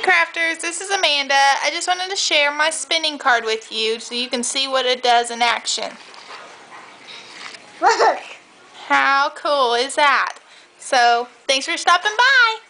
Crafters, this is Amanda. I just wanted to share my spinning card with you so you can see what it does in action. Look! How cool is that? So, thanks for stopping by.